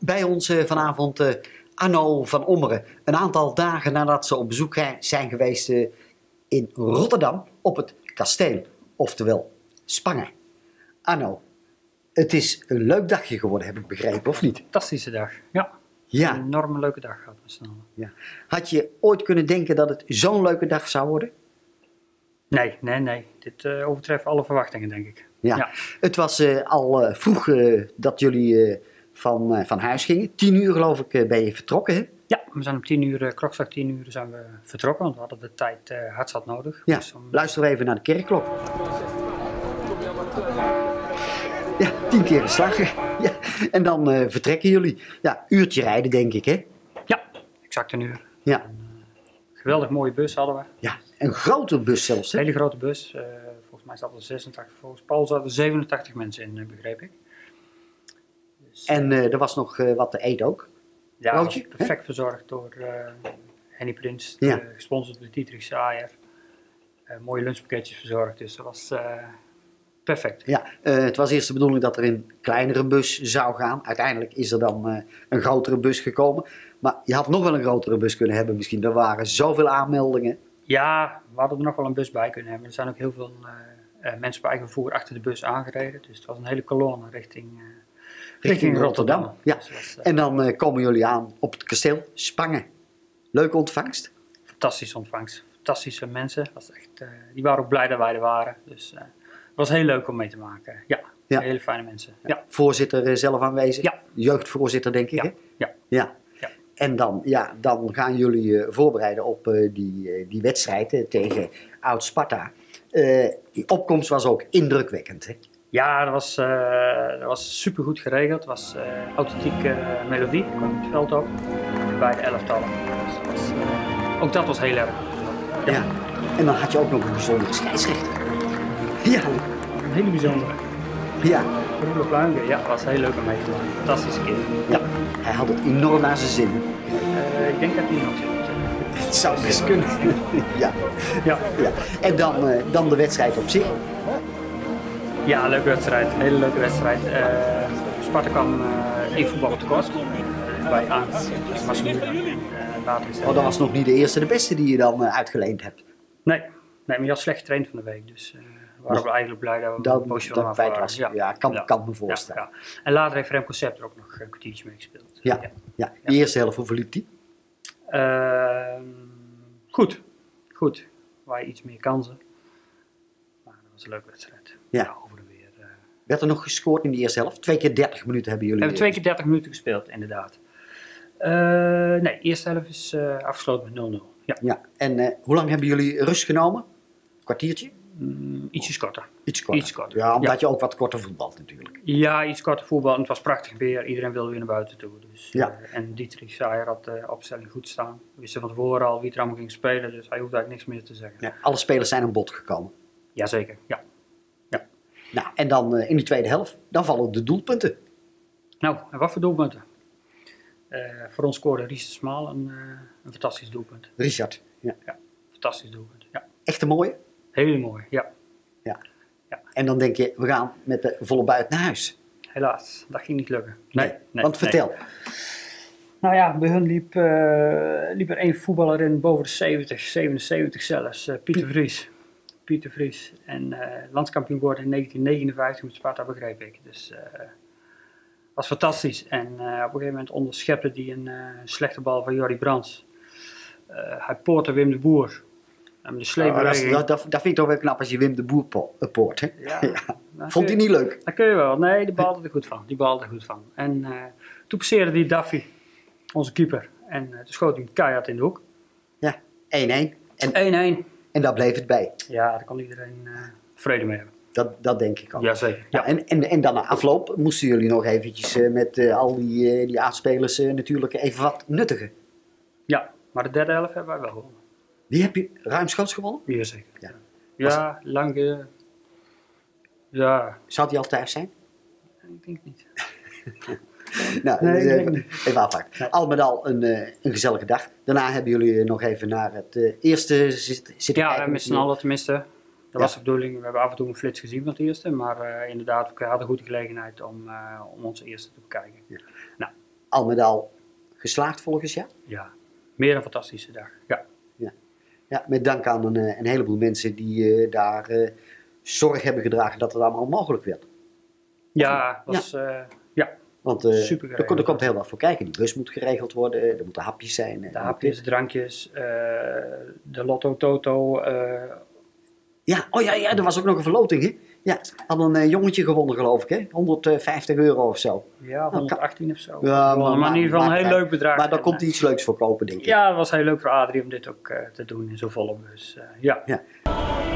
Bij ons vanavond Arno van Ommeren. Een aantal dagen nadat ze op bezoek zijn geweest in Rotterdam op het kasteel. Oftewel Spangen. Arno, het is een leuk dagje geworden, heb ik begrepen, of niet? Fantastische dag, ja. Ja. Een enorme leuke dag gehad met z'n allen. Ja. Had je ooit kunnen denken dat het zo'n leuke dag zou worden? Nee. Dit overtreft alle verwachtingen, denk ik. Ja. Het was al vroeg dat jullie van huis gingen. 10 uur geloof ik ben je vertrokken, hè? Ja, we zijn om 10 uur, klokslag 10 uur zijn we vertrokken, want we hadden de tijd hard nodig. Ja, Dus luister even naar de kerkklok. Ja, 10 keer geslagen. Ja. En dan vertrekken jullie. Ja, uurtje rijden denk ik, hè? Ja, exact een uur. Ja. Geweldig mooie bus hadden we. Ja, een grote bus zelfs, hè? Een hele grote bus. Volgens mij zaten er 86, volgens Paul zaten er 87 mensen in, begreep ik. Dus, En er was nog wat te eten ook. ja, broodje, was perfect verzorgd door Henny Prins, Ja. gesponsord door Dietrich Saaier. Mooie lunchpakketjes verzorgd, dus dat was perfect. Ja, het was eerst de bedoeling dat er een kleinere bus zou gaan. Uiteindelijk is er dan een grotere bus gekomen. Maar je had nog wel een grotere bus kunnen hebben misschien. Er waren zoveel aanmeldingen. Ja, we hadden er nog wel een bus bij kunnen hebben. Er zijn ook heel veel mensen bij eigen vervoer achter de bus aangereden. Dus het was een hele kolonne richting Rotterdam. Ja. Dus dat was, En dan komen jullie aan op het kasteel Spangen. Leuke ontvangst. fantastische ontvangst. Fantastische mensen. Was echt, die waren ook blij dat wij er waren. Dus het was heel leuk om mee te maken. Ja, Ja. hele fijne mensen. Ja. Voorzitter zelf aanwezig. Ja. Jeugdvoorzitter denk ik, Ja. hè? Ja. Ja. Ja. En dan gaan jullie voorbereiden op die wedstrijd tegen Oud-Sparta. Die opkomst was ook indrukwekkend, hè? Ja, dat was super goed geregeld. Het was authentieke melodie, kwam het veld op. Bij de elftallen. Dus ook dat was heel erg goed. Ja. En dan had je ook nog een bijzondere scheidsrechter. Ja. Een hele bijzondere. Ja. Roelof Luijnke, ja, was heel leuk om mee te maken. Fantastische kind. Ja. Hij had het enorm naar zijn zin. Ik denk dat hij nog zit. Het zou best kunnen. Ja. Ja. Ja. En dan de wedstrijd op zich. Ja, leuke wedstrijd. Een hele leuke wedstrijd. Sparta kwam één voetballer tekort. Bij Aans, Massoura. Later is Oh, dat was nog niet de eerste, de beste die je dan uitgeleend hebt. Nee, maar je had slecht getraind van de week. Dus we waren we eigenlijk blij dat we Dat een poosje dat kwijt was. Ja, kan me voorstellen. Ja. En later heeft Remco Sepp er ook nog een kwartiertje mee gespeeld. Ja. De eerste helft, hoe verliep die? Goed. We hadden iets meer kansen. Maar dat was een leuke wedstrijd. Ja. Over en weer. Werd er nog gescoord in de eerste helft? 2 keer 30 minuten hebben jullie. We hebben 2 keer 30 minuten gespeeld, inderdaad. Nee, de eerste helft is afgesloten met 0-0. Ja. Ja. En hoe lang hebben jullie rust genomen? Kwartiertje? Ietsjes korter. Iets korter. Iets korter. Ja, omdat je ook wat korter voetbalt natuurlijk. Ja, iets korter voetbal. En het was prachtig weer. Iedereen wilde weer naar buiten toe. Dus, Ja. En Dietrich Saaier had de opstelling goed staan. We wisten van tevoren al wie er allemaal ging spelen. Dus hij hoefde eigenlijk niks meer te zeggen. Ja. Alle spelers zijn aan bod gekomen. Jazeker, ja. Nou, en dan in de tweede helft, dan vallen de doelpunten. Nou, en wat voor doelpunten? Voor ons scoorde Ries de Smaal een fantastisch doelpunt. Richard. Ja. Ja, fantastisch doelpunt. Ja. Echt een mooie. Heel mooi, ja. En dan denk je, we gaan met de volle buit naar huis. Helaas, dat ging niet lukken. Want vertel. Nou ja, bij hun liep er één voetballer in boven de 70, 77 zelfs. Pieter Vries. En landskampioen geworden in 1959 met Sparta, begreep ik. Dus was fantastisch. En op een gegeven moment onderschepte hij een slechte bal van Jordi Brands. Hij poortte Wim de Boer. En de sleepbeweging... Dat vind ik toch wel knap als je Wim de Boer poort. Hè? Ja, nou, vond hij niet leuk? Dat kun je wel. Nee, die bal er goed van. En toen passeerde die Daffy, onze keeper. En toen schoot hij keihard in de hoek. Ja, 1-1. 1-1. En daar bleef het bij. Ja, daar kon iedereen vrede mee hebben. Dat denk ik ook. Jazeker. Ja. En dan na afloop moesten jullie nog eventjes met al die A-spelers natuurlijk even wat nuttigen. Ja, maar de derde helft hebben wij wel gewonnen. Die heb je ruimschoots gewonnen? Jazeker. Ja. Ja, lang. Ja. Zou die al thuis zijn? Ik denk niet. Nou, Nee, even afwachten. Nee. Al met al een gezellige dag. Daarna hebben jullie nog even naar het eerste zitten kijken. Ja, met z'n allen tenminste. Dat was de bedoeling. We hebben af en toe een flits gezien van het eerste. Maar inderdaad, we hadden goed de gelegenheid om onze eerste te bekijken. Ja. Nou. al met al geslaagd volgens jou? Ja, meer een fantastische dag. Ja. Ja, met dank aan een heleboel mensen die daar zorg hebben gedragen dat het allemaal mogelijk werd. Ja, was, ja. Want Super er geregeld. komt heel wat voor kijken. Die bus moet geregeld worden, er moeten hapjes zijn. De hapjes, drankjes, de Lotto Toto. Ja, oh ja, er was ook nog een verloting, hè? Ja, had een jongetje gewonnen, geloof ik, hè? €150 of zo. Ja, 118 of zo. Ja, maar in ieder geval een heel leuk bedrag. Maar daar En, komt iets leuks voor kopen, denk ik. ja, het was heel leuk voor Adrie om dit ook te doen in zo'n volle bus. Ja. Ja.